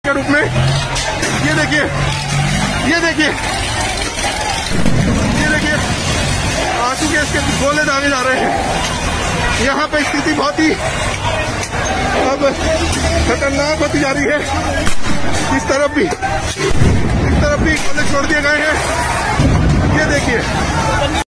के रूप में ये देखिए आंसू के इसके गोले दागे जा रहे हैं। यहाँ पे स्थिति बहुत ही अब खतरनाक होती जा रही है। इस तरफ भी गोले छोड़ दिए गए हैं। ये देखिए